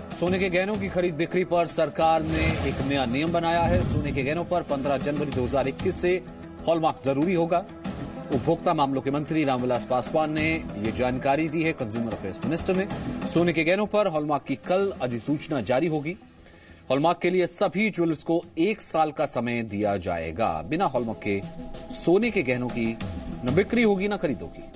सोने के गहनों की खरीद बिक्री पर सरकार ने एक नया नियम बनाया है। सोने के गहनों पर 15 जनवरी 2021 से हॉलमार्क जरूरी होगा। उपभोक्ता मामलों के मंत्री रामविलास पासवान ने यह जानकारी दी है कंज्यूमर अफेयर्स मिनिस्टर ने। सोने के गहनों पर हॉलमार्क की कल अधिसूचना जारी होगी। हॉलमार्क के लिए सभी ज्वेलर्स को 1 साल का समय दिया जाएगा। बिना हॉलमार्क के सोने के गहनों की न बिक्री होगी न खरीद होगी।